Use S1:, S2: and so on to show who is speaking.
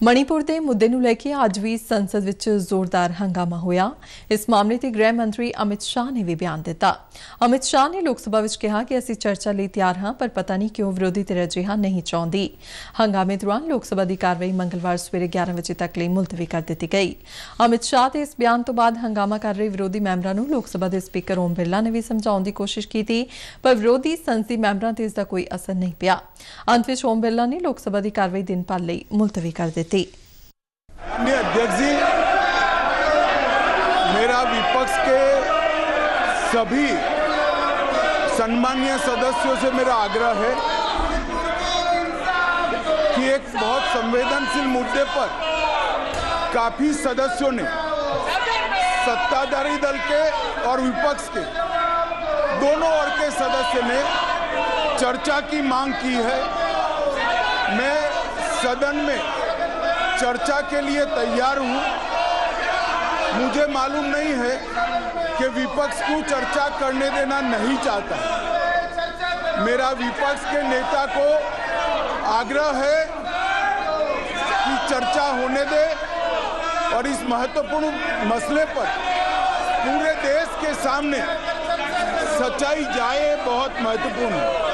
S1: मणिपुर के मुद्दे नूं लैके अज भी संसद विच जोरदार हंगामा होया। इस मामले ते गृह मंत्री अमित शाह ने भी बयान दिता। अमित शाह ने लोक सभा विच कहा कि असीं चर्चा लई तैयार हां, पर पता नहीं क्यों विरोधी धिर अजिहा नहीं चाहुंदी। हंगामे दौरान लोक सभा की कार्रवाई मंगलवार सवेरे 11 बजे तक लई मुलतवी कर दी गई। अमित शाह के इस बयान तो बाद हंगामा कर रहे विरोधी मैंबरां नूं लोक सभा के स्पीकर ओम बिरला ने भी समझाउण दी कोशिश की, पर विरोधी संसदी मैंबरां ते इसदा कोई असर नहीं पिया। अंत विच ओम बिरला ने लोक सभा की कार्रवाई दिन भर लई मुलतवी कर दी।
S2: अध्यक्ष जी, मेरा विपक्ष के सभी सम्मानीय सदस्यों से मेरा आग्रह है कि एक बहुत संवेदनशील मुद्दे पर काफी सदस्यों ने सत्ताधारी दल के और विपक्ष के दोनों ओर के सदस्य ने चर्चा की मांग की है। मैं सदन में चर्चा के लिए तैयार हूं। मुझे मालूम नहीं है कि विपक्ष क्यों चर्चा करने देना नहीं चाहता। मेरा विपक्ष के नेता को आग्रह है कि चर्चा होने दे और इस महत्वपूर्ण मसले पर पूरे देश के सामने सच्चाई जाए, बहुत महत्वपूर्ण है।